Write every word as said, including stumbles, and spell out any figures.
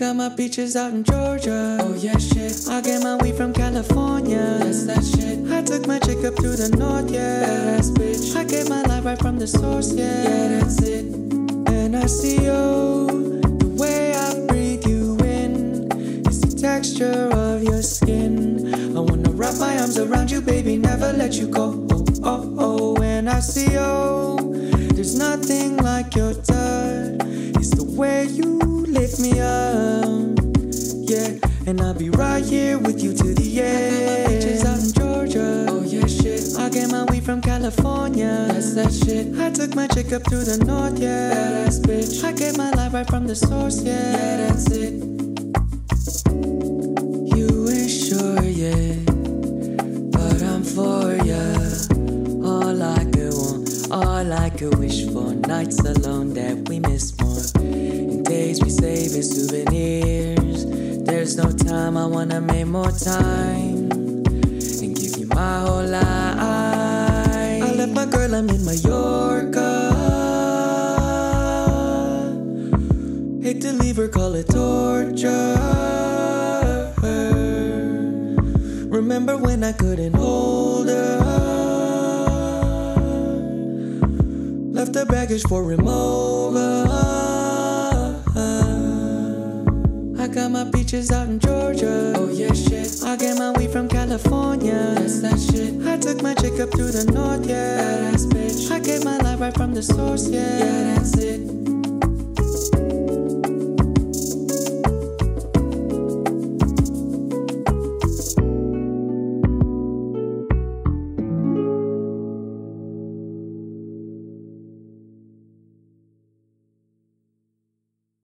got my peaches out in Georgia. Oh yeah, shit. I get my weed from California. That's that shit. I took my chick up through the north, yeah. Badass bitch. I get my life right from the source, yeah. Yeah, that's it. And I see you, the way I breathe you in, it's the texture of your skin. I wanna wrap my arms around you, baby, never let you go. Oh, oh, oh. And I see you, there's nothing like your touch. It's the way you lift me up, yeah. And I'll be right here with you to the end. I got my bitches out in Georgia. Oh yeah, shit. I get my weed from California. That's that shit. I took my chick up through the north, yeah. Badass bitch. I get my life right from the source, yeah. Yeah, that's it. You ain't sure yet, but I'm for ya. All I could want, all I could wish for. Nights alone that we miss more. Days we save as souvenirs. There's no time, I wanna make more time and give you my whole life. I left my girl, I'm in Mallorca. Hate to leave her, call it torture. Remember when I couldn't hold her? Left the baggage for removal. I got my peaches out in Georgia. Oh yeah, shit. I get my weed from California. That's that shit. I took my chick up through the north, yeah. Badass bitch. I get my life right from the source, yeah. Yeah, that's it.